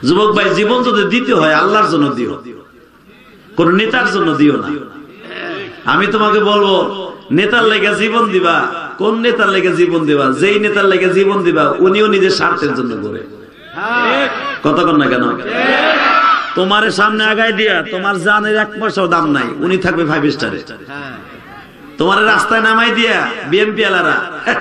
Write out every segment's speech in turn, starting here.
যুবক ভাই, জীবন যদি দিতে হয় আল্লাহর জন্য দিও, কোন নেতার জন্য দিও না। আমি তোমাকে বলবো, নেতার লেগে জীবন দিবা, কোন নেতার লেগে জীবন দিবা? যেই নেতার লেগে জীবন দিবা উনিও নিজের স্বার্থের জন্য করে। কতক্ষণ না কেন? তোমার সামনে আগায় দিয়া তোমার জানের 1 পয়সাও দাম নাই, উনি থাকবে 5 স্টারে। তোমার রাস্তায় নামাই দিয়া বিএমপি আলারা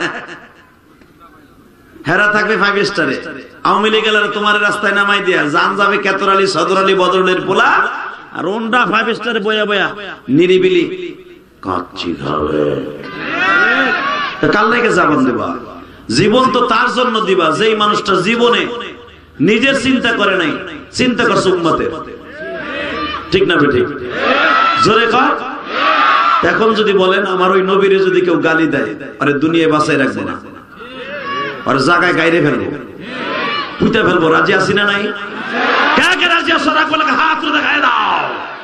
হেরা থাকবে 5 স্টারে। আওয়ামী লীগ আলারা তোমার রাস্তায় নামাই দিয়া জান যাবে কেতরালি, সদর আলী, বদরুলের পোলা, আর ওনরা 5 স্টারে বয়া বয়া নিরিবিলি কাচ্চি খাবে। কাল থেকে জীবন দিবা? জীবন তো তার জন্য দিবা যেই মানুষটা জীবনে নিজের চিন্তা করে নাই, চিন্তা করছে উম্মতের। ঠিক না বেঠিক? জোরে কর। এখন যদি বলেন আমার ওই নবীরে যদি কেউ গালি দেয়, আরে দুনিয়ায় বাঁচাই রাখবো না, আর জায়গায় গাইরে ফেলবো, পুঁতে ফেলবো, রাজি আছি না নাই? কে কে রাজি আছো? রাখবো না, হাত তুলে দেখায় দাও।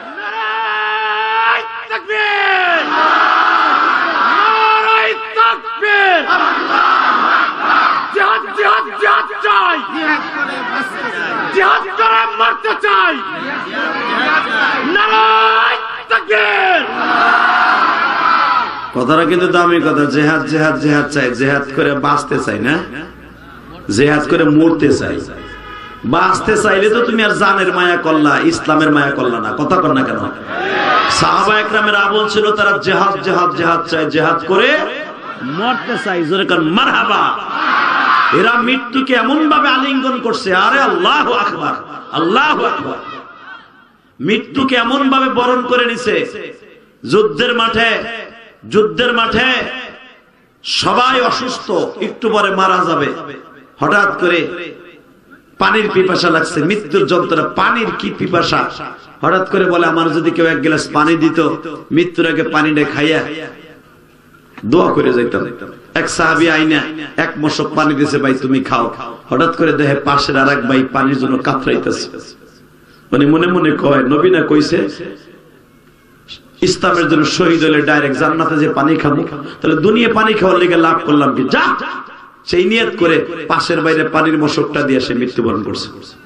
তাকবীর! নারায়ে তাকবীর! জিহাদ জিহাদ জিহাদ চাই, জিহাদ করে মরতে চাই। নারায়ে তাকবীর! কথাটা কিন্তু দামি কথা। জিহাদ জিহাদ জিহাদ চাই, জিহাদ করে বাঁচতে চাই না, জিহাদ করে মরতে চাই। বাঁচতে চাইলে তো তুমি আর জানের মায়া করলা, ইসলামের মায়া করলা না। কথা কর না কেন? সাহাবা একরামের আমল ছিল তারা জিহাদ জিহাদ জিহাদ চাই, জিহাদ করে মরতে চাই। জোরে কারণ মারহাবা। এরা মৃত্যুকে এমন ভাবে আলিঙ্গন করছে, আরে আল্লাহু আকবার, আল্লাহু আকবার। মৃত্যুকে এমন ভাবে বরণ করে নিছে। যুদ্ধের মাঠে সবাই অসুস্থ, একটু পরে মারা যাবে। হঠাৎ করে পানির পিপাসা লাগছে, মৃত্যুর যন্ত্রণা, পানির কি পিপাসা। হঠাৎ করে বলে আমার যদি কেউ 1 গ্লাস পানি দিত, মৃত্যুর আগে পানিটা খাইয়া দোয়া করে যাইতাম। এক সাহাবী আইনা 1 মশক পানি দিয়েছে, ভাই তুমি খাও। হঠাৎ করে দেখে পাশের আরেক ভাই পানির জন্য কাতরাইতেছে। মানে মনে মনে কয়, নবী না কইছে ইসলামের জন্য শহীদ হলে ডাইরেক্ট জান্নাতে যে পানি খাবো, তাহলে দুনিয়া পানি খাওয়ার লেগে লাভ করলাম কি? যা, সেই নিয়ত করে পাশের বাইরে পানির মশকটা দিয়ে সে মৃত্যুবরণ করছে।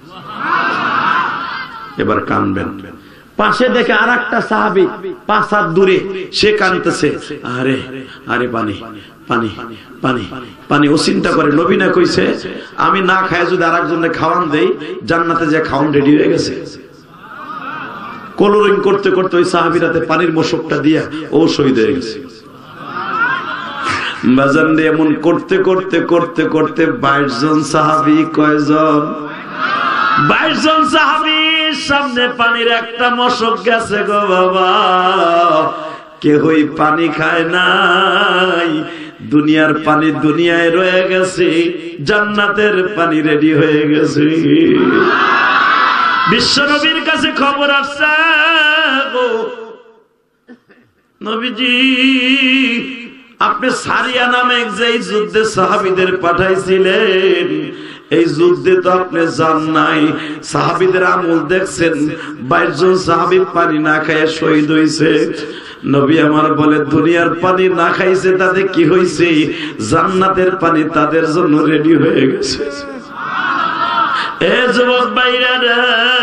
এবার কানবেন। পাশে দেখে আর একটা সাহাবী 5 হাত দূরে, সে কানতেছে, আরে আরে পানি পানি পানি পানি। ও চিন্তা করে নবী না কইছে আমি না খায় যদি আরেকজনকে খাওয়ান দেই, জান্নাতে যে খাওয়ান রেডি হয়ে গেছে। কলরিং করতে করতে ওই সাহাবীরাতে পানির মশকটা দিয়া ও শহীদ হয়ে গেছে। বাজান রে, এমন করতে করতে করতে করতে 22 জন সাহাবী, কয়জন? 22 জন সাহাবীর সামনে পানির একটা মশক গেছে গো বাবা। কেউই পানি খায় নাই। দুনিয়ার পানি দুনিয়ায় রয়ে গেছে, জান্নাতের পানি রেডি হয়ে গেছে। বিশ্ব নবীর কাছে খবর আসছে, গো নবীজি আপনি সারিয়া নামে যে যুদ্ধে সাহাবীদের পাঠাইছিলেন, এই যুদ্ধে তো আপনি যান নাই। সাহাবীদের আমল দেখছেন, 22 জন সাহাবী পানি না খায় শহীদ হইছে। নবী আমার বলে, দুনিয়ার পানি না খাইছে তাতে কি হইছে? জান্নাতের পানি তাদের জন্য রেডি হয়ে গেছে। এ যুবক ভাইরা রে,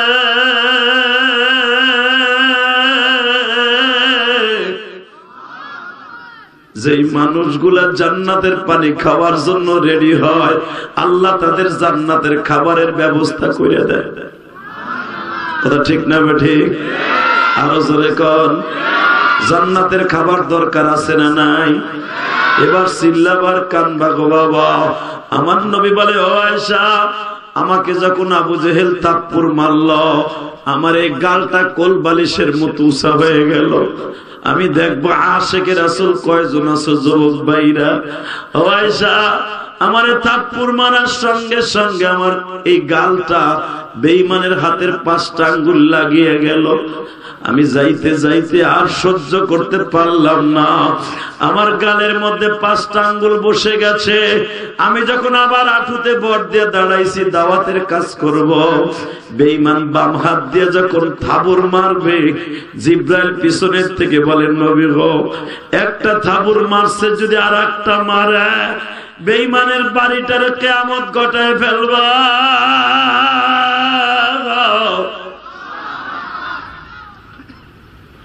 যেই মানুষগুলা জান্নাতের পানি খাওয়ার জন্য রেডি হয়, আল্লাহ তাদের জান্নাতের খাবারের ব্যবস্থা করে দেয়। কথা ঠিক না ঠিক? আরো জোরে কোন। জান্নাতের খাবার দরকার আছে না নাই? এবার চিল্লাবার কানবা গো বাবা। আমার নবী বলে, ও আয়েশা, আমাকে যখন আবু জেহেল তাকপুর মারল, আমার এই গালটা কোল বালিশের মতো উঁচা হয়ে গেল। আমি দেখবো আশেকে রাসূল কয়জন আছো যুবক ভাইরা। ও আয়েশা, আমার তাকপুর মারার সঙ্গে সঙ্গে আমার এই গালটা বেঈমানের হাতের 5টা আঙ্গুল লাগিয়ে গেল। আমি যাইতে যাইতে আর সহ্য করতে পারলাম না, আমার গালের মধ্যে 5টা আঙ্গুল বসে গেছে। আমি যখন আবার আঁটুতে বট দিয়ে দাঁড়াইছি দাওয়াতের কাজ করব, বেঈমান বাম হাত দিয়ে যখন থাবুর মারবে, জিব্রাইল পিছনের থেকে বলেন, নবী গো, একটা থাবুর মারছে, যদি আর একটা মারে বেঈমানের বাড়িটার কিয়ামত ঘটায় ফেলবা।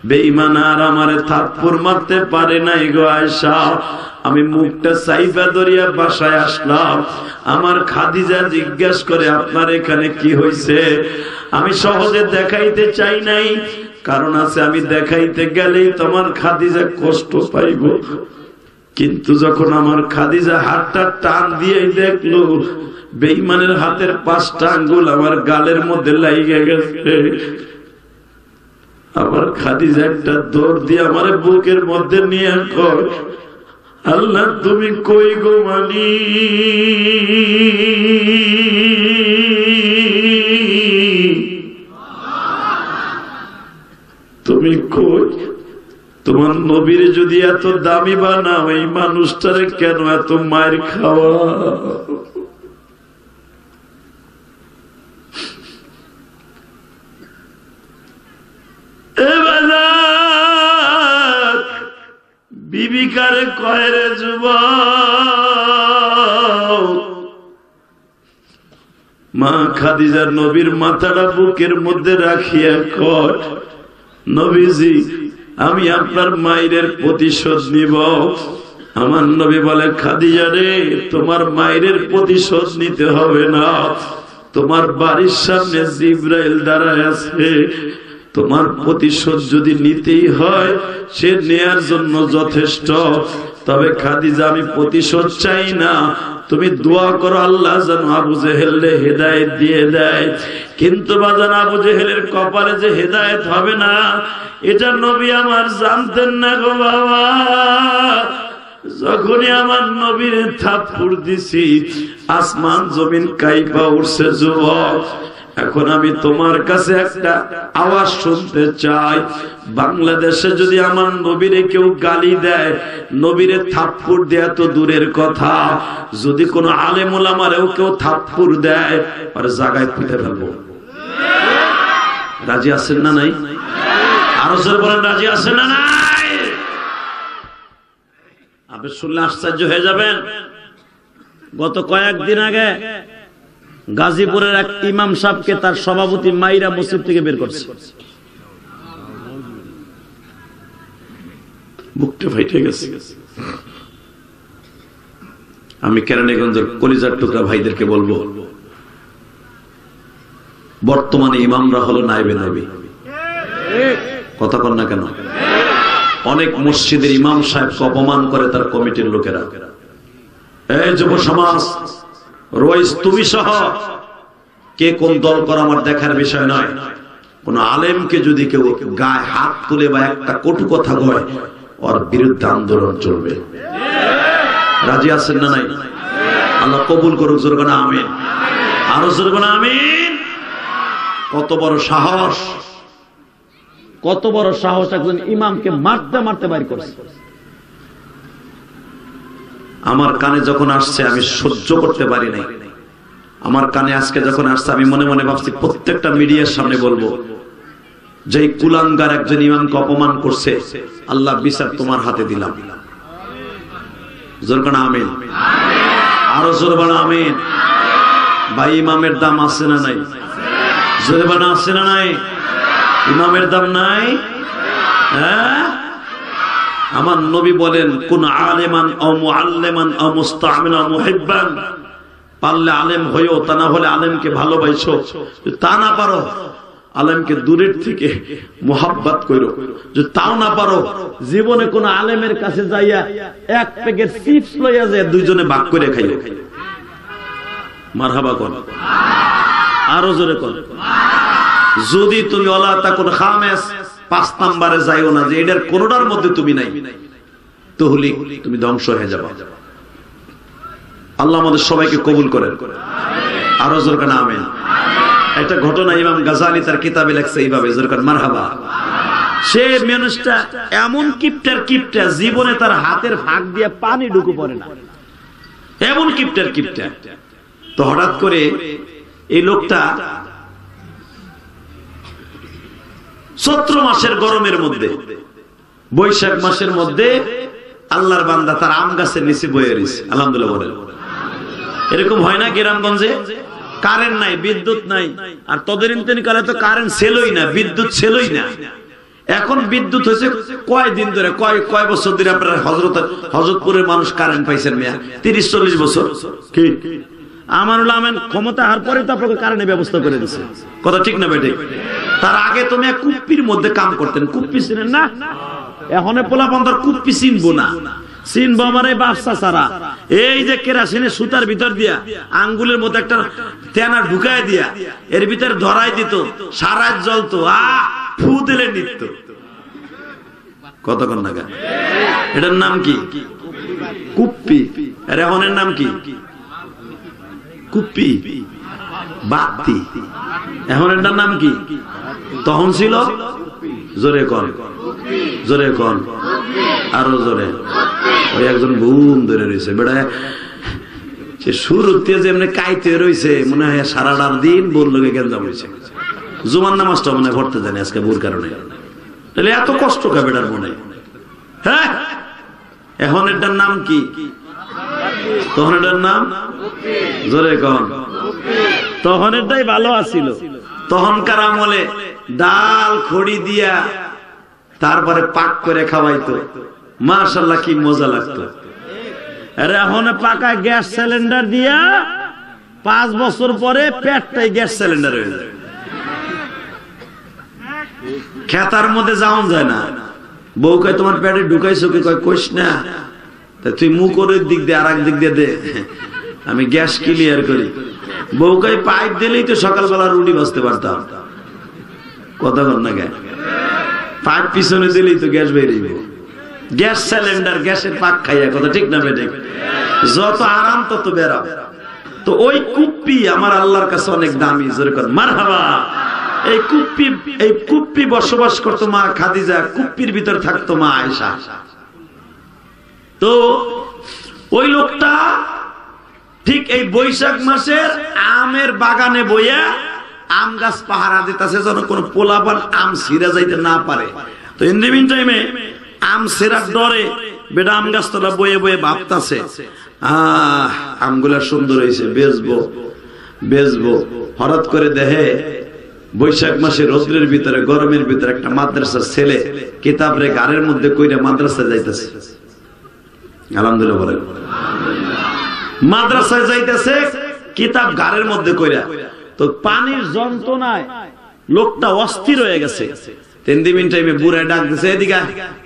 বেঈমান আর আমারে থাপ্পড় মারতে পারে নাই গো আয়েশা। আমি মুখটা সাইফা দরিয়া বাসায় আসলাম। আমার খাদিজা জিজ্ঞাসা করে আপনার এখানে কি হয়েছে? আমি সহজে দেখাইতে চাই নাই, কারণ আছে আমি দেখাইতে গেলেই তোমার খাদিজা কষ্ট পাইব। কিন্তু যখন আমার খাদিজা হাতটা টান দিয়ে দেখলো বেঈমানের হাতের 5টা আঙ্গুল আমার গালের মধ্যে লাইগা গেছে, আমার খাদিজা একটা দৌড় দিয়ে আমার বুকের মধ্যে নিয়ে কয়, আল্লাহ তুমি কই গো মানি? তুমি কই? তোমার নবীর যদি এত দামি বানাও, এই মানুষটারে কেন এত মায়ের খাওয়া? বিবিকারে কয় রে যুবক, মা খাদিজার নবীর মাথাটা বুকের মধ্যে রাখিয়া কয়, নবীজি আমি আপনার মায়ের প্রতিশোধ নিব। আমার নবী বলে, খাদিজা রে তোমার মায়ের প্রতিশোধ নিতে হবে না, তোমার বাড়ির সামনে জিবরাইল দাঁড়ায় আছে, তোমার প্রতিশোধ যদি নিতেই হয় সে নেয়ার জন্য যথেষ্ট। তবে খাদিজা আমি প্রতিশোধ চাই না, তুমি দোয়া করো আল্লাহ যেন আবু জেহেলকে হেদায়েত দিয়ে দেয়। কিন্তু বাজান আবু জেহেলের কপালে যে হেদায়েত হবে না এটা নবী আমার জানতেন না গো বাবা। যখনই আমার নবীর থাপ্পড় দিছি আসমান জমিন কাইপা উঠছে যুবক। এখন আমি তোমার কাছে একটা আওয়াজ শুনতে চাই, বাংলাদেশে যদি আমার নবীরে কেউ গালি দেয়, নবীরে থাপ্পড় দেয়া তো দূরের কথা, যদি কোনো আলেম ওলামারেও কেউ থাপ্পড় দেয় আর জায়গায় পিটে ফেলবো। রাজি আছেন না নাই? আরো জোরে বলেন, রাজি আছেন না নাই? আপনি শুনলে আশ্চর্য হয়ে যাবেন। গত কয়েকদিন আগে গাজীপুরের এক ইমাম সাহেবকে তার সভাপতি মাইরা মসজিদ থেকে বের করছে। বুকটা ফাইটে গেছে। আমি কেরানীগঞ্জের কলিজার টুকরা ভাইদেরকে বলবো, বর্তমানে ইমামরা হলো নায়েবে নবী। কথা বল না কেন? অনেক মসজিদের ইমাম সাহেবকে অপমান করে তার কমিটির লোকেরা। এই যুব সমাজ, রইস তুমি সহ কে কোন দল করা আমার দেখার বিষয় নয়। কোন আলেমকে যদি কেউ গায়ে হাত তুলে বা একটা কটু কথা কয়, ওর বিরুদ্ধে আন্দোলন চলবে। রাজি আছেন না নাই? আল্লাহ কবুল করুক, জোরে বলেন আমিন। আরো জোরে বলেন আমিন। কত বড় সাহস, কত বড় সাহস একজন ইমামকে মারতে মারতে বাইর করছে। আমার কানে যখন আসছে আমি সহ্য করতে পারি নাই। আমার কানে আজকে যখন আসছে আমি মনে মনে ভাবছি প্রত্যেকটা মিডিয়ার সামনে বলবো, যে কুলাঙ্গার একজন ইমামকে অপমান করছে, আল্লাহ বিচার তোমার হাতে দিলাম। জোরে বলেন আমিন। আরো জোরে বলেন আমিন। ভাই ইমামের দাম আছে না নাই? জোরে বলেন আছে না নাই? ইমামের দাম নাই? হ্যাঁ, আমার নবী বলেন, কোন আলেমান ও মুআল্লিমান ও মুস্তামিনা মুহিব্বান, পারলে আলেম হইও, তা না হলে আলেমকে ভালোবাসো, তা না পারো আলেমকে দূরের থেকে মোহাব্বত করো। যদি তাও না পারো জীবনে কোন আলেমের কাছে যাইয়া এক প্যাকেট চিপস লইয়া যায় দুইজনে ভাগ করে খাইও। মারহাবা কর, আরো জোরে কর। যদি তুমি ওলা তাকুন খামেস 5 নম্বরে যাইও না, যে এটার কোনটার মধ্যে তুমি নাই, তাহলে তুমি ধ্বংস হয়ে যাবে। আল্লাহ আমাদের সবাইকে কবুল করেন। আরো জোরে কান আমিন। একটা ঘটনা ইমাম গাজালি তার কিতাবে লেখছে এইভাবে, জোরে কান মারহাবা। সে মানুষটা এমন কিপটা জীবনে তার হাতের ফাঁক দিয়ে পানি ঢুকে পড়ে না, এমন কিপটা। তো হঠাৎ করে এই লোকটা চৈত্র মাসের গরমের মধ্যে, বৈশাখ মাসের মধ্যে আল্লাহর বান্দা তার আম গাছের নিচে বয়ে রয়েছে। আলহামদুলিল্লাহ বলেন। এরকম হয় না গ্রামগঞ্জে? কারেন্ট নাই, বিদ্যুৎ নাই, আর তদানীন্তন কালে তো কারেন্ট ছিলই না, বিদ্যুৎ ছিলই না। এখন বিদ্যুৎ হয়েছে কয়দিন ধরে, কয় বছর ধরে আপনারা হযরতপুরের মানুষ কারেন্ট পাইছেন মিয়া? 30-40 বছর। কি আমানুল আমিন ক্ষমতা হার পরে তো আপনাকে কারেন্টের ব্যবস্থা করে দিয়েছে, কথা ঠিক না বেটে? তার আগে তুমি কুপ্পির মধ্যে কাম করতেন, কুপ্পি চিনেন না? এখন পোলাপান্তর কুপ্পি চিনবো না, চিনবো আমার এই বাপসা ছাড়া। এই যে কেরাসিনের সুতার ভিতর দিয়া আঙ্গুলের মধ্যে একটা তেনা ঢুকায় দিয়া এর ভিতরে ধরাই দিত, সারা জ্বলতো, ফু দিলে নিত্য। কতক্ষণ না? এটার নাম কি? কুপ্পি। আর এখনের নাম কি? কুপ্পি, বাতি। এখন এটার নাম কি? তখন ছিল জোরে কন, জোরে কন, আরো জোরে। ওই একজন ঘুম ধরে রয়েছে বেড়া, সে শুরুতে যেমনি কাইতে রয়েছে, মনে হয় সারাটার দিন বললো গেঞ্জাম হয়েছে। জুমার নামাজটা মনে পড়তে জানি আজকে ভুল কারণে, তাহলে এত কষ্ট কা বেড়ার মনে? হ্যাঁ, এখন এটার নাম কি? তখন এটার নাম জোরে কন। তখন এটাই ভালো আছিল। তখনকার আমলে ডাল খড়ি দিয়া তারপরে পাক করে খাওয়াইতো, মাশাআল্লাহ কি মজা লাগতো। আর এখন পাকা গ্যাস সিলিন্ডার দিয়া 5 বছর পরে পেটটাই গ্যাস সিলিন্ডার হয়ে যায়। খেতার মধ্যে যাওয়া যায় না। বউ কয় তোমার পেটে ঢুকাইছো কি? কয় কইস না, তুই মুখ ওর দিক দিয়ে আর এক দিক দিয়ে দে, আমি গ্যাস ক্লিয়ার করি। বউ কয় পাইপ দিলেই তো সকালবেলা রুটি ভাজতে পারতাম। কথা বল না? পাইপ পিছনে দিলেই তো গ্যাস বেরিয়ে। গ্যাস সিলিন্ডার, গ্যাসের পাক খাইয়া, কথা ঠিক না বেঠিক? যত আরাম তত বেরাম। তো ওই কুপ্পি আমার আল্লাহর কাছে অনেক দামি, যেরকম মারহাবা। এই কুপ্পি বসবাস করতো মা খাদিজা, কুপ্পির ভিতর থাকতো মা আয়েশা। তো ওই লোকটা ঠিক এই বৈশাখ মাসের আমের বাগানে বইয়া আম গাছ পাহারা দিতেছে, যেন কোন পোলাপান আম ছিঁড়া যাইতে না পারে। তো ইন দি মিন টাইমে আম ছিঁড়ার ডরে বেটা আম গাছ তোলা বয়ে বয়ে ভাবতাছে, আমগুলা সুন্দর হয়েছে, বেচবো বেচবো। হঠাৎ করে দেখে বৈশাখ মাসে রৌদ্রের ভিতরে, গরমের ভিতরে একটা মাদ্রাসার ছেলে কিতাব রে গাড়ির মধ্যে কইরা মাদ্রাসায় যাইতেছে। আলহামদুলিল্লাহ বলেন। মাদ্রাসায় যাইতেছে কিতাব গাড়ির মধ্যে কইরা। তো পানির যন্ত্রণায় লোকটা অস্থির হয়ে গেছে। 3 মিনিট টাইমে বুড়ায় ডাক দিছে, এদিকে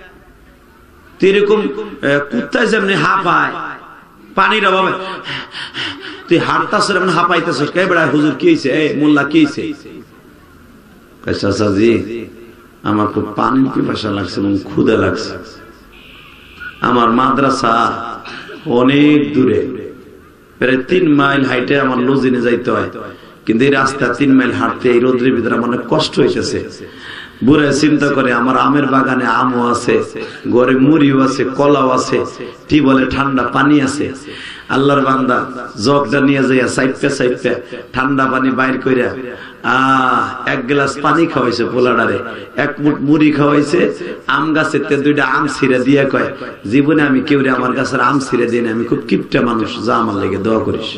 এরকম কুত্তায় যেমনি হাঁপায় পানির অভাবে, তুই হাঁটতাছ এমন হাঁপাইতেছ কে? বেড়া হুজুর কি হয়েছে? এই মোল্লা কি হয়েছে? চাচাজি আমার খুব পানির পিপাসা লাগছে এবং ক্ষুধা লাগছে। আমার মাদ্রাসা অনেক দূরে, প্রায় 3 মাইল হাইটে আমার লজিনে যাইতে হয়, কিন্তু এই রাস্তা 3 মাইল হাঁটতে এই রোদ্রের ভিতরে আমার অনেক কষ্ট হইতেছে। বুড়া চিন্তা করে আমার আমের বাগানে আমও আছে, ঘরে মুড়িও আছে, কলাও আছে, টিউবওয়েলে ঠান্ডা পানি আছে। আল্লাহর বান্দা জগটা নিয়ে যাইয়া সাইপা সাইপা ঠান্ডা পানি বাইর কইরা 1 গ্লাস পানি খাওয়াইছে পোলাডারে, 1 মুঠ মুড়ি খাওয়াইছে, আম গাছের 2টা আম ছিঁড়ে দিয়া কয়, জীবনে আমি কেউ আমার গাছের আম ছিঁড়ে দিই না, আমি খুব কিপটা মানুষ, যা আমার লেগে দোয়া করিস।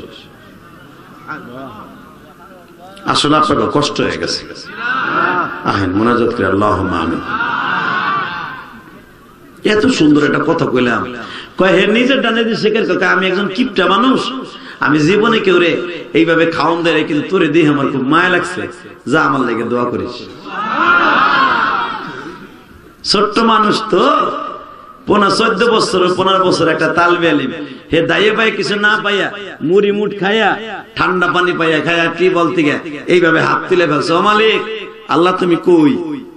আসলে আপনার কষ্ট হয়ে গেছে, আহেন মোনাজাত করে আল্লাহুম্মা আমিন। এত সুন্দর একটা কথা কইলাম, কয় হে নিজের ডানে দিয়ে শেখের কথা, আমি একজন কিপটা মানুষ, আমি জীবনে কেউ রে এইভাবে খাওন দেয়, কিন্তু তোরে দিয়ে আমার খুব মায়া লাগছে, যা আমার লেগে দোয়া করিস। ছোট্ট মানুষ তো, 14 বছর 15 বছর একটা তালবে আলিম, হে দাইয়ে পাই কিছু না পাইয়া মুড়ি মুঠ খাইয়া ঠান্ডা পানি পাইয়া খাইয়া কি বলতে গে এইভাবে হাত তুলে ফেলছে, ও মালিক আল্লাহ তুমি কই?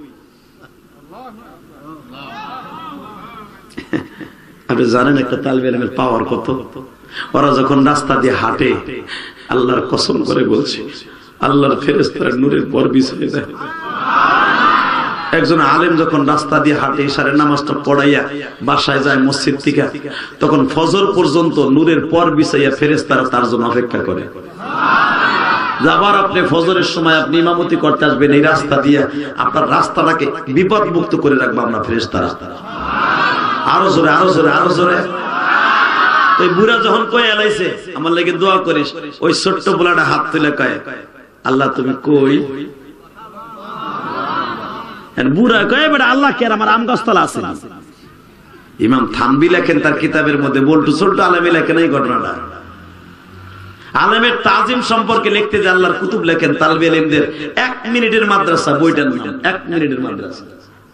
আপনি জানেন একটা তালবে আলিমের পাওয়ার কত? ওরা যখন রাস্তা দিয়ে হাঁটে, আল্লাহর কসম করে বলছে, আল্লাহর ফেরেশতারা নূরের পর বিছিয়ে দেয়। একজন আলেম যখন রাস্তা দিয়ে হাঁটে, ইশারের নামাজটা পড়াইয়া বাসায় যায় মসজিদ থেকে, তখন ফজর পর্যন্ত নূরের পর বিছাইয়া ফেরেশতারা তার জন্য অপেক্ষা করে। আবার আপনি ফজরের সময় আপনি ইমামতি করতে আসবেন, এই রাস্তা দিয়ে আপনার রাস্তাটাকে বিপদ মুক্ত করে রাখবো আমরা ফেরেশতারা। আরো জোরে, আরো জোরে, আরো জোরে। ওই বুড়া যখন কয়ে এলাইছে আমার লেগে দোয়া করিস, ওই ছোট্ট পোলাটা হাত তুলে কয়, আল্লাহ তুমি কই? বুড়া কয়ে বেটা আল্লাহ কে আমার আম গাছতলা আছে। ইমাম থানবী লেখেন তার কিতাবের মধ্যে, বল্টু সল্টু আলেমে লেখেন এই ঘটনাটা। আলেমের তাজিম সম্পর্কে লিখতে যে আল্লাহর কুতুব লেখেন তালবে ইলমদের 1 মিনিটের মাদ্রাসা, বইটার নাম 1 মিনিটের মাদ্রাসা।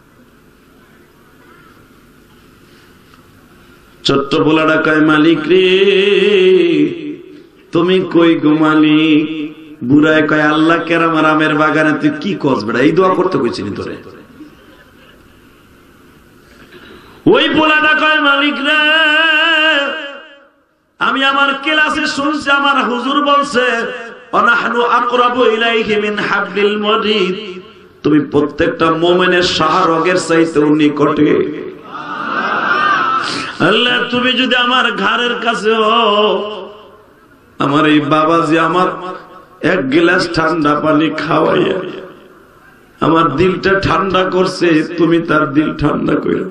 ছোট্ট পোলাটা কয় মালিক রে তুমি কই গো মালিক? বুড়ায় কয় আল্লাহ কেরাম আমের বাগানে তুই কি করছ বেটা, এই দোয়া করতে কইছিলি তোরে? ওই পোলাটা কয় মালিক রে আমি আমার ক্লাসে শুনছি আমার হুজুর বলছে অনাহনু আকরাবু ইলাইহি মিন হাবলিল ওয়ারিদ, তুমি প্রত্যেকটা মুমিনের শাহরগের চাইতে নিকটে। আল্লাহ তুমি যদি আমার ঘরের কাছে হও, আমার এই বাবাজি আমার 1 গ্লাস ঠান্ডা পানি খাওয়াইয়া আমার দিলটা ঠান্ডা করছে, তুমি তার দিল ঠান্ডা করে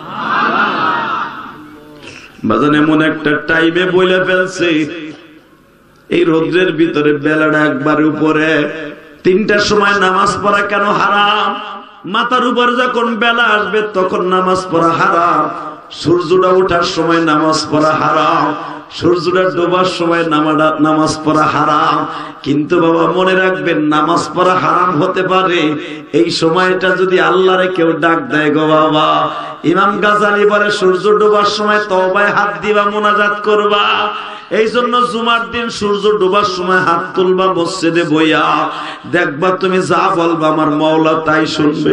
বাজান এমন একটা টাইমে বইলে ফেলছে এই রোদ্রের ভিতরে বেলাটা একবার উপরে 3টার সময় নামাজ পড়া কেন হারাম? মাথার উপর যখন বেলা আসবে তখন নামাজ পড়া হারাম, সূর্যটা ওঠার সময় নামাজ পড়া হারাম, সূর্যটা ডোবার সময় নামাজ পড়া হারাম। কিন্তু বাবা মনে রাখবেন নামাজ পড়া হারাম হতে পারে এই সময়টা যদি আল্লাহরে কেউ ডাক দেয় গো বাবা। ইমাম গাজালি বলে সূর্য ডোবার সময় তওবায় হাত দিবা, মুনাজাত করবা। এই জন্য জুমার দিন সূর্য ডোবার সময় হাত তুলবা মসজিদে বইয়া, দেখবা তুমি যা বলবা আমার মাওলা তাই শুনবে।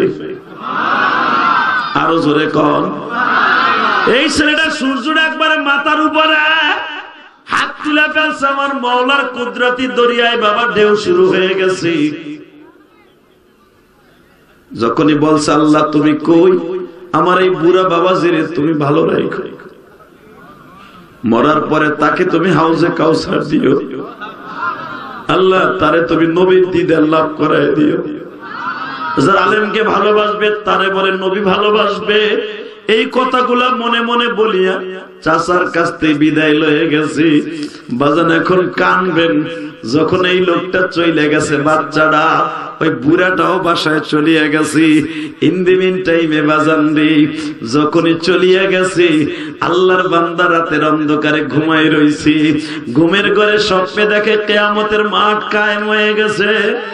আরো জোরে কন। এই ছেলেটা সূর্যটা একবারে মাথার উপরে হাত তুলে ফেলছে, আমার মাওলার কুদরতি দরিয়ায় বাবা ঢেউ শুরু হয়ে গেছে। যখনই বলছে আল্লাহ তুমি কই, আমার এই বুড়া বাবাজিরে তুমি ভালো রাখো, মরার পরে তাকে তুমি হাউজে কাউসার দিও, আল্লাহ তারে তুমি নবীর দিদার লাভ করায় দিও। যারা আলেমকে ভালোবাসবে তারে বলে নবী ভালোবাসবে। এই কথাগুলা মনে মনে বলিয়া চাচার কাছ থেকে বিদায় লয়ে গেছি। বাজান এখন কানবেন যখন এই লোকটা চলে গেছে, বাচ্চাটা ওই বুড়াটাও বাসায় চলিয়া গেছি। ইন দি মিন টাইমে বাজান দি যখনই চলিয়া গেছি, আল্লাহর বান্দা রাতের অন্ধকারে ঘুমাই রইছি, ঘুমের ঘরে স্বপ্নে দেখে কিয়ামতের মাঠ কায়েম হয়ে গেছে।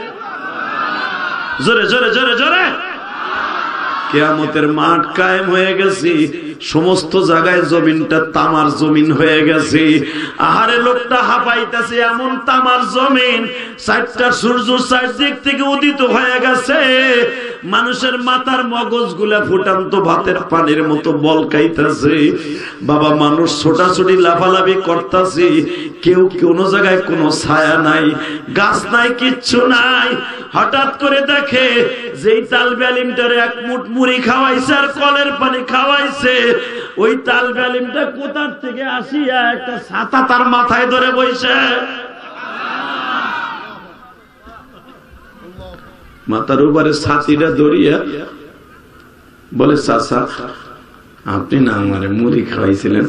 জোরে জোরে জোরে জোরে। কিয়ামতের মাঠ কায়েম হয়ে গেছে, সমস্ত জায়গায় জমিনটা তামার জমিন হয়ে গেছে। আহারে লোকটা হাঁপাইতেছে, এমন তামার জমিন, 4টা সূর্য 4 দিক থেকে উদিত হয়ে গেছে। মানুষের মাথার মগজগুলা ফুটান্ত ভাতের পানির মতো বলকাইতেছে। বাবা মানুষ ছোটাছুটি লাফালাফি করতেছে, কেউ কোন জায়গায় কোনো ছায়া নাই, গাছ নাই, কিচ্ছু নাই। হঠাৎ করে দেখে যেই তালবে আলিমটারে 1 মুঠ মুড়ি খাওয়াইছে আর কলের পানি খাওয়াইছে, ওই তালবে আলিমটা কোথার থেকে আসিয়া একটা ছাতা তার মাথায় ধরে বইছে। মাথার উপরে ছাতিটা ধরিয়া বলে চাচা আপনি না আমারে মুড়ি খাওয়াইছিলেন।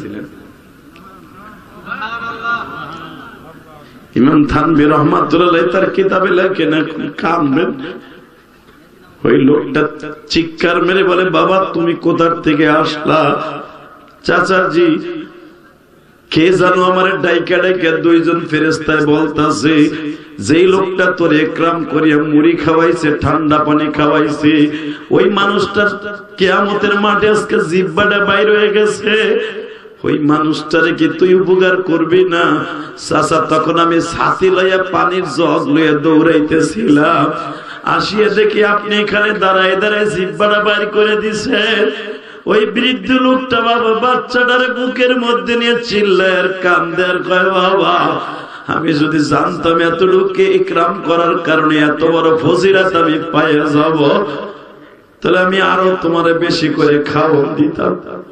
ইমাম থানবী রহমাতুল্লাহ তার কিতাবে লেখেন, কানবেন। ওই লোকটা চিৎকার মেরে বলে বাবা তুমি কোথার থেকে আসলা? চাচাজি কে জানো আমার ডাইকা ডাইকা 2 জন ফেরেশতায় বলতাছে যেই লোকটা তোর একরাম করিয়া মুড়ি খাওয়াইছে, ঠান্ডা পানি খাওয়াইছে, ওই মানুষটার কিয়ামতের মাঠে আজকে জিহ্বাটা বাইর হয়ে গেছে। ওই মানুষটারে কি তুই উপকার করবি না? চাচা তখন আমি ছাতি লইয়া পানির জগ লইয়া দৌড়াইতেছিলাম, আসিয়া দেখি আপনি এখানে দাঁড়ায় দাঁড়ায় জিহ্বাটা বাইর করে দিছেন। ওই বৃদ্ধ লোকটা বাবা বাচ্চাটারে বুকের মধ্যে নিয়ে চিল্লায় আর কান্দে আর কয় বাবা আমি যদি জানতাম এতটুকু ইকরাম করার কারণে এত বড় ফজিলত আমি পাইয়া যাব, তাহলে আমি আরো তোমারে বেশি করে খাওয়ান দিতাম।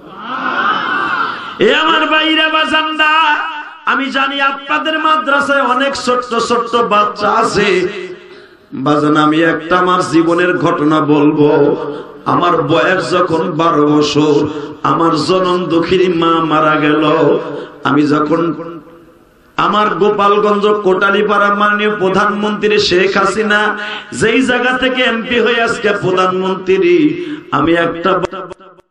এ আমার ভাইরা বাজানদা, আমি জানি আপনাদের মাদ্রাসায় অনেক ছোট্ট ছোট্ট বাচ্চা আছে। বাজান আমি একটা আমার জীবনের ঘটনা বলবো। আমার বয়স যখন 12 বছর, আমার জনম দুঃখিনী মা মারা গেল। আমি যখন আমার গোপালগঞ্জ কোটালীপাড়া মাননীয় প্রধানমন্ত্রী শেখ হাসিনা যেই জায়গা থেকে এমপি হয়ে আজকে প্রধানমন্ত্রী, আমি একটা